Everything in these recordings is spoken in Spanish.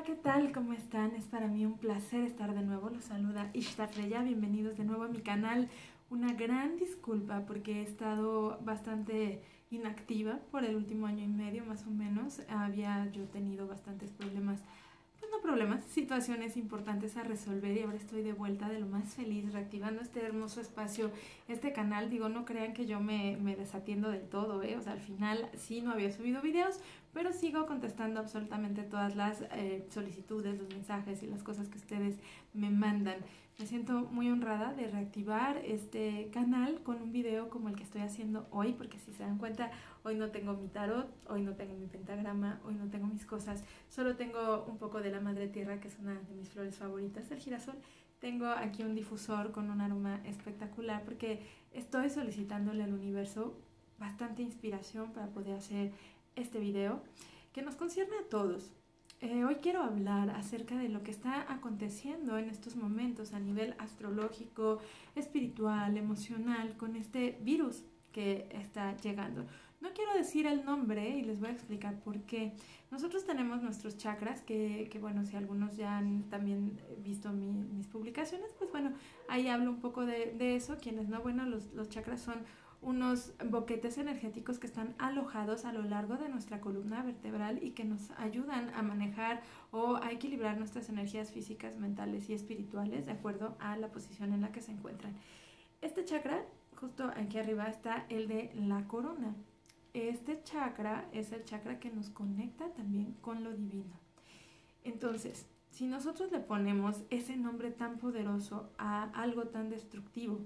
¿qué tal? ¿Cómo están? Es para mí un placer estar de nuevo. Los saluda Ishtar Freya. Bienvenidos de nuevo a mi canal. Una gran disculpa porque he estado bastante inactiva por el último año y medio más o menos. Había yo tenido bastantes problemas, pues no problemas, situaciones importantes a resolver y ahora estoy de vuelta de lo más feliz reactivando este hermoso espacio, este canal. Digo, no crean que yo me desatiendo del todo, O sea, al final sí no había subido videos, pero sigo contestando absolutamente todas las solicitudes, los mensajes y las cosas que ustedes me mandan. Me siento muy honrada de reactivar este canal con un video como el que estoy haciendo hoy, porque si se dan cuenta, hoy no tengo mi tarot, hoy no tengo mi pentagrama, hoy no tengo mis cosas, solo tengo un poco de la madre tierra, que es una de mis flores favoritas, el girasol. Tengo aquí un difusor con un aroma espectacular porque estoy solicitándole al universo bastante inspiración para poder hacer este video que nos concierne a todos. Hoy quiero hablar acerca de lo que está aconteciendo en estos momentos a nivel astrológico, espiritual, emocional, con este virus que está llegando. No quiero decir el nombre y les voy a explicar por qué. Nosotros tenemos nuestros chakras, que bueno, si algunos ya han también visto mis publicaciones, pues bueno, ahí hablo un poco de eso. Quienes no, bueno, los chakras son unos boquetes energéticos que están alojados a lo largo de nuestra columna vertebral y que nos ayudan a manejar o a equilibrar nuestras energías físicas, mentales y espirituales de acuerdo a la posición en la que se encuentran. Este chakra, justo aquí arriba, está el de la corona. Este chakra es el chakra que nos conecta también con lo divino. Entonces, si nosotros le ponemos ese nombre tan poderoso a algo tan destructivo,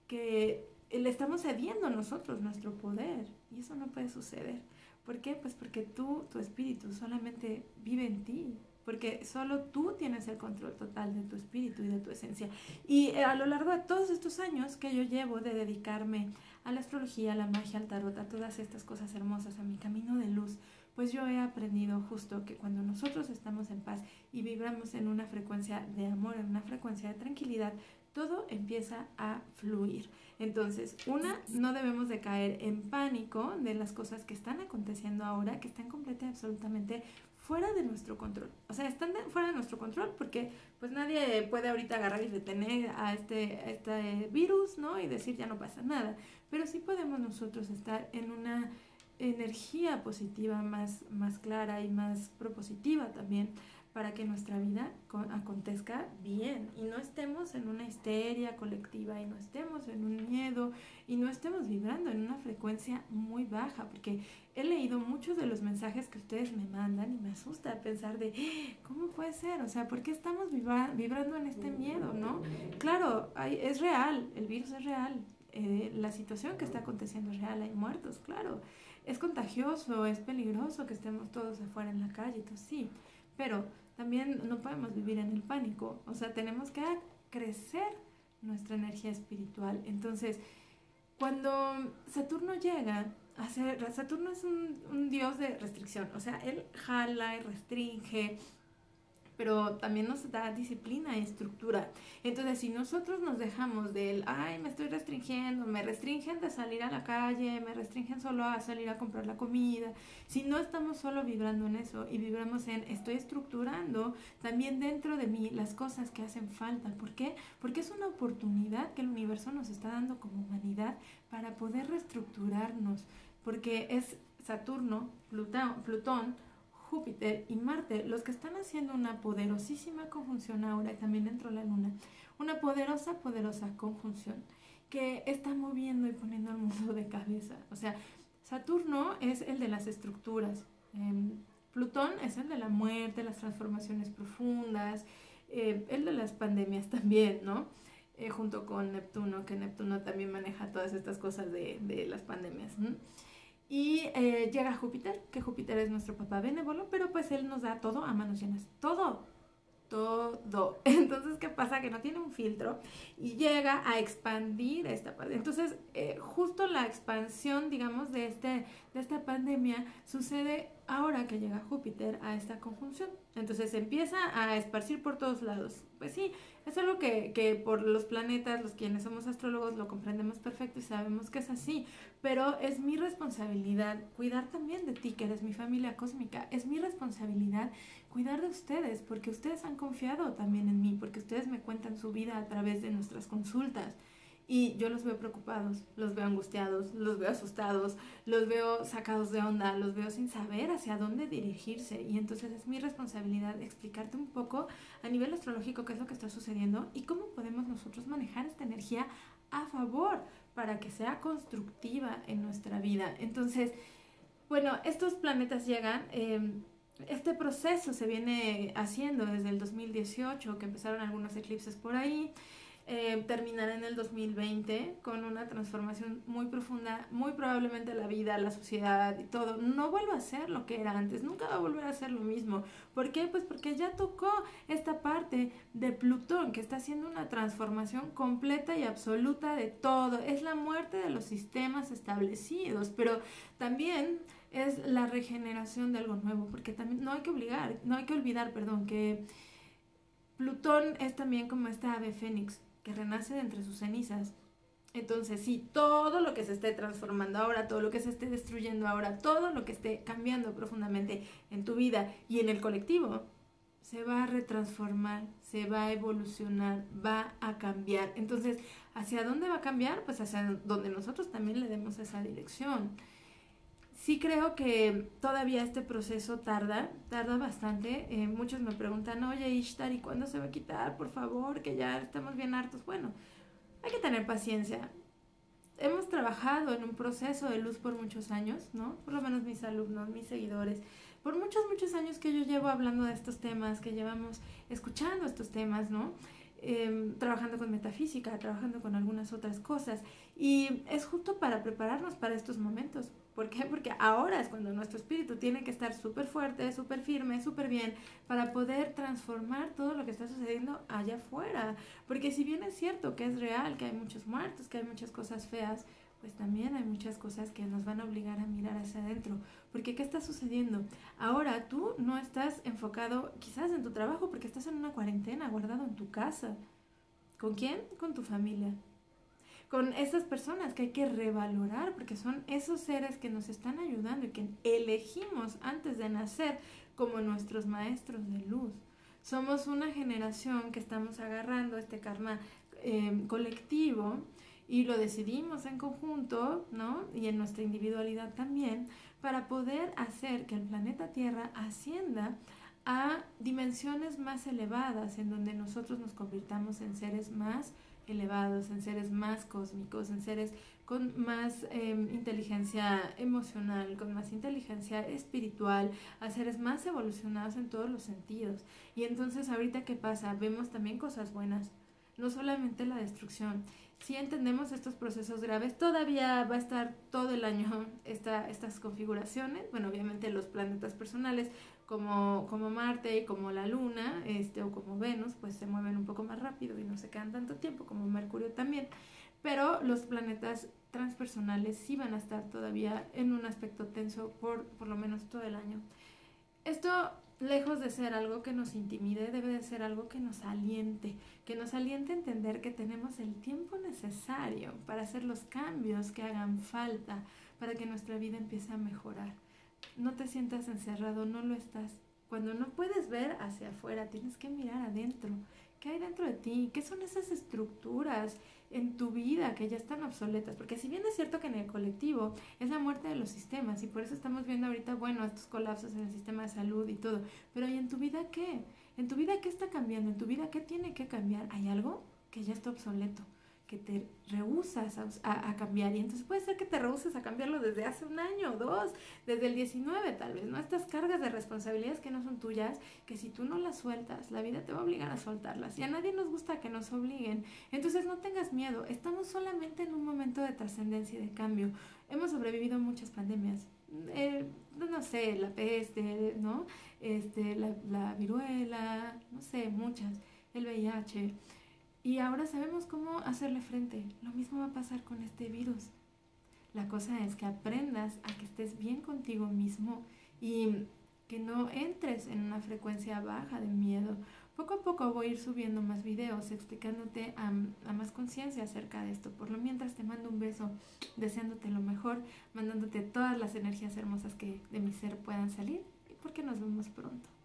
que le estamos cediendo nosotros nuestro poder, y eso no puede suceder. ¿Por qué? Pues porque tu espíritu solamente vive en ti, porque solo tú tienes el control total de tu espíritu y de tu esencia. Y a lo largo de todos estos años que yo llevo de dedicarme a la astrología, a la magia, al tarot, a todas estas cosas hermosas, a mi camino de luz, pues yo he aprendido justo que cuando nosotros estamos en paz y vibramos en una frecuencia de amor, en una frecuencia de tranquilidad, todo empieza a fluir. Entonces, no debemos de caer en pánico de las cosas que están aconteciendo ahora, que están completamente, absolutamente fuera de nuestro control. O sea, están fuera de nuestro control porque pues nadie puede ahorita agarrar y detener a este virus, ¿no? Y decir ya no pasa nada. Pero sí podemos nosotros estar en una energía positiva más clara y más propositiva también, para que nuestra vida acontezca bien y no estemos en una histeria colectiva y no estemos en un miedo y no estemos vibrando en una frecuencia muy baja, porque he leído muchos de los mensajes que ustedes me mandan y me asusta pensar de ¿cómo puede ser? O sea, ¿por qué estamos vibrando en este miedo, no? Claro, es real, el virus es real, la situación que está aconteciendo es real, hay muertos, claro, es contagioso, es peligroso que estemos todos afuera en la calle, entonces sí, pero también no podemos vivir en el pánico. O sea, tenemos que crecer nuestra energía espiritual. Entonces, cuando Saturno llega a ser, Saturno es un dios de restricción. O sea, él jala y restringe, pero también nos da disciplina y estructura. Entonces, si nosotros nos dejamos del, ay, me estoy restringiendo, me restringen de salir a la calle, me restringen solo a salir a comprar la comida, si no estamos solo vibrando en eso y vibramos en, estoy estructurando también dentro de mí las cosas que hacen falta. ¿Por qué? Porque es una oportunidad que el universo nos está dando como humanidad para poder reestructurarnos, porque es Saturno, Plutón, Júpiter y Marte los que están haciendo una poderosísima conjunción ahora, y también dentro de la Luna, una poderosa conjunción que está moviendo y poniendo al mundo de cabeza. O sea, Saturno es el de las estructuras, Plutón es el de la muerte, las transformaciones profundas, el de las pandemias también, ¿no? Junto con Neptuno, que Neptuno también maneja todas estas cosas de las pandemias, ¿no? Y llega Júpiter, que Júpiter es nuestro papá benévolo, pero pues él nos da todo a manos llenas, todo. Entonces, ¿qué pasa? Que no tiene un filtro y llega a expandir esta parte. Entonces, justo la expansión, digamos, de esta pandemia sucede ahora que llega Júpiter a esta conjunción. Entonces se empieza a esparcir por todos lados. Pues sí, es algo que por los planetas, los quienes somos astrólogos, lo comprendemos perfecto y sabemos que es así. Pero es mi responsabilidad cuidar también de ti, que eres mi familia cósmica. Es mi responsabilidad cuidar de ustedes, porque ustedes han confiado también en mí, porque ustedes me cuentan su vida a través de nuestras consultas. Y yo los veo preocupados, los veo angustiados, los veo asustados, los veo sacados de onda, los veo sin saber hacia dónde dirigirse. Y entonces es mi responsabilidad explicarte un poco a nivel astrológico qué es lo que está sucediendo y cómo podemos nosotros manejar esta energía a favor para que sea constructiva en nuestra vida. Entonces, bueno, estos planetas llegan. Este proceso se viene haciendo desde el 2018, que empezaron algunos eclipses por ahí. Terminará en el 2020 con una transformación muy profunda, muy probablemente la vida, la sociedad y todo. No vuelva a ser lo que era antes, nunca va a volver a ser lo mismo. ¿Por qué? Pues porque ya tocó esta parte de Plutón, que está haciendo una transformación completa y absoluta de todo. Es la muerte de los sistemas establecidos, pero también es la regeneración de algo nuevo, porque también no hay que olvidar, que Plutón es también como esta ave fénix que renace de entre sus cenizas. Entonces, sí, todo lo que se esté transformando ahora, todo lo que se esté destruyendo ahora, todo lo que esté cambiando profundamente en tu vida y en el colectivo, se va a retransformar, se va a evolucionar, va a cambiar. Entonces, ¿hacia dónde va a cambiar? Pues hacia donde nosotros también le demos esa dirección. Sí creo que todavía este proceso tarda bastante. Muchos me preguntan, oye Ishtar, ¿y cuándo se va a quitar? Por favor, que ya estamos bien hartos. Bueno, hay que tener paciencia. Hemos trabajado en un proceso de luz por muchos años, ¿no? Por lo menos mis alumnos, mis seguidores. Por muchos años que yo llevo hablando de estos temas, que llevamos escuchando estos temas, ¿no? Trabajando con metafísica, trabajando con algunas otras cosas. Y es justo para prepararnos para estos momentos. ¿Por qué? Porque ahora es cuando nuestro espíritu tiene que estar súper fuerte, súper firme, súper bien, para poder transformar todo lo que está sucediendo allá afuera. Porque si bien es cierto que es real, que hay muchos muertos, que hay muchas cosas feas, pues también hay muchas cosas que nos van a obligar a mirar hacia adentro. Porque ¿qué está sucediendo? Ahora tú no estás enfocado quizás en tu trabajo porque estás en una cuarentena, guardado en tu casa. ¿Con quién? Con tu familia. Con esas personas que hay que revalorar porque son esos seres que nos están ayudando y que elegimos antes de nacer como nuestros maestros de luz. Somos una generación que estamos agarrando este karma colectivo y lo decidimos en conjunto, ¿no? Y en nuestra individualidad también, para poder hacer que el planeta Tierra ascienda a dimensiones más elevadas, en donde nosotros nos convirtamos en seres más elevados, en seres más cósmicos, en seres con más inteligencia emocional, con más inteligencia espiritual, a seres más evolucionados en todos los sentidos. Y entonces ahorita, ¿qué pasa? Vemos también cosas buenas, no solamente la destrucción. Si entendemos estos procesos graves, todavía va a estar todo el año estas configuraciones. Bueno, obviamente los planetas personales como Marte y como la Luna, o como Venus, pues se mueven un poco más rápido y no se quedan tanto tiempo, como Mercurio también. Pero los planetas transpersonales sí van a estar todavía en un aspecto tenso por lo menos todo el año. Esto, lejos de ser algo que nos intimide, debe de ser algo que nos aliente a entender que tenemos el tiempo necesario para hacer los cambios que hagan falta para que nuestra vida empiece a mejorar. No te sientas encerrado, no lo estás. Cuando no puedes ver hacia afuera, tienes que mirar adentro. ¿Qué hay dentro de ti? ¿Qué son esas estructuras en tu vida que ya están obsoletas? Porque si bien es cierto que en el colectivo es la muerte de los sistemas y por eso estamos viendo ahorita, bueno, estos colapsos en el sistema de salud y todo, pero ¿y en tu vida qué? ¿En tu vida qué está cambiando? ¿En tu vida qué tiene que cambiar? ¿Hay algo que ya está obsoleto, que te rehusas a cambiar? Y entonces puede ser que te rehuses a cambiarlo desde hace un año o dos, desde el 19 tal vez, ¿no? Estas cargas de responsabilidades que no son tuyas, que si tú no las sueltas, la vida te va a obligar a soltarlas. Y a nadie nos gusta que nos obliguen. Entonces no tengas miedo, estamos solamente en un momento de trascendencia y de cambio. Hemos sobrevivido muchas pandemias. No sé, la peste, ¿no? La viruela, no sé, muchas, el VIH. Y ahora sabemos cómo hacerle frente. Lo mismo va a pasar con este virus. La cosa es que aprendas a que estés bien contigo mismo y que no entres en una frecuencia baja de miedo. Poco a poco voy a ir subiendo más videos explicándote a más conciencia acerca de esto. Por lo mientras te mando un beso, deseándote lo mejor, mandándote todas las energías hermosas que de mi ser puedan salir, y porque nos vemos pronto.